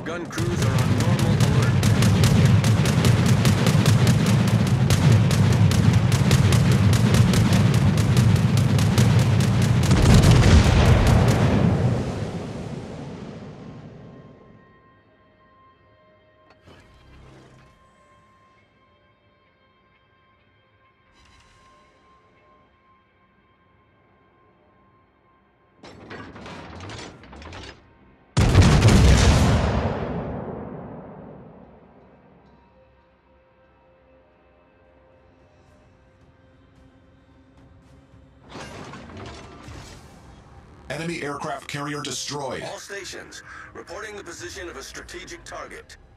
gun crews are on normal alert. Enemy aircraft carrier destroyed. All stations, reporting the position of a strategic target.